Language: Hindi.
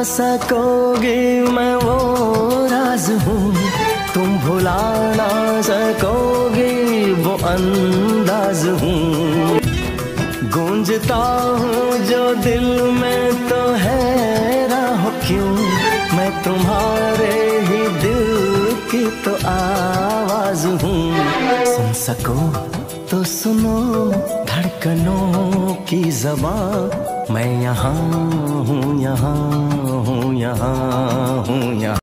सकोगी मैं वो राज हूँ, तुम भुला ना सकोगी वो अंदाज हूँ। गूंजता हूँ जो दिल में तो हैरान हो क्यों, मैं तुम्हारे ही दिल की तो आवाज हूँ। सुन सको तो सुनो धड़कनों की ज़बान, मैं यहाँ हूँ, यहाँ हूँ, यहाँ हूँ, यहाँ।